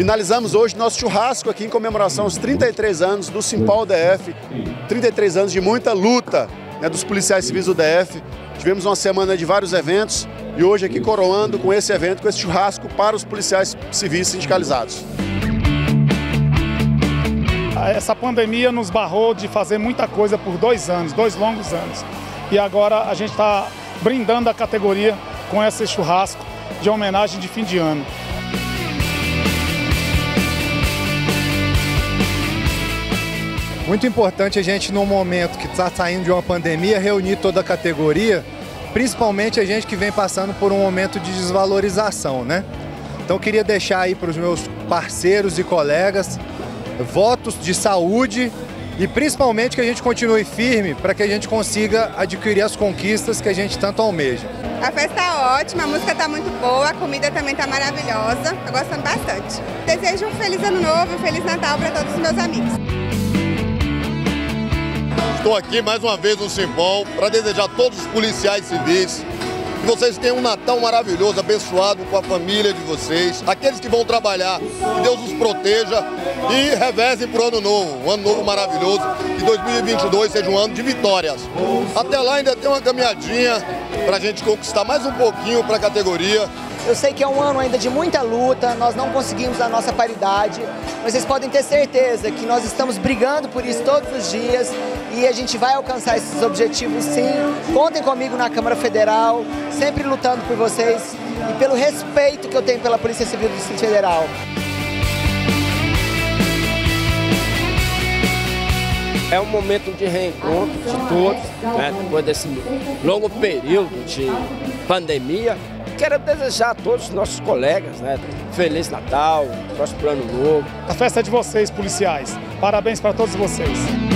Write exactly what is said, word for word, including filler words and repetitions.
Finalizamos hoje nosso churrasco aqui em comemoração aos trinta e três anos do Simpol D F, trinta e três anos de muita luta, né, dos policiais civis do D F. Tivemos uma semana de vários eventos e hoje aqui coroando com esse evento, com esse churrasco para os policiais civis sindicalizados. Essa pandemia nos barrou de fazer muita coisa por dois anos, dois longos anos. E agora a gente está brindando a categoria com esse churrasco de homenagem de fim de ano. Muito importante a gente, num momento que está saindo de uma pandemia, reunir toda a categoria, principalmente a gente que vem passando por um momento de desvalorização, né? Então eu queria deixar aí para os meus parceiros e colegas votos de saúde e principalmente que a gente continue firme para que a gente consiga adquirir as conquistas que a gente tanto almeja. A festa está ótima, a música está muito boa, a comida também está maravilhosa, estou gostando bastante. Desejo um feliz ano novo, um feliz Natal para todos os meus amigos. Estou aqui mais uma vez no Simpol para desejar a todos os policiais civis que vocês tenham um Natal maravilhoso, abençoado com a família de vocês. Aqueles que vão trabalhar, que Deus os proteja e revezem para o ano novo, um ano novo maravilhoso. Que dois mil e vinte e dois seja um ano de vitórias. Até lá ainda tem uma caminhadinha para a gente conquistar mais um pouquinho para a categoria. Eu sei que é um ano ainda de muita luta, nós não conseguimos a nossa paridade, mas vocês podem ter certeza que nós estamos brigando por isso todos os dias e a gente vai alcançar esses objetivos sim. Contem comigo na Câmara Federal, sempre lutando por vocês e pelo respeito que eu tenho pela Polícia Civil do Distrito Federal. É um momento de reencontro de todos, né, depois desse longo período de pandemia. Quero desejar a todos os nossos colegas, né, Feliz Natal, próximo ano novo. A festa é de vocês, policiais. Parabéns para todos vocês.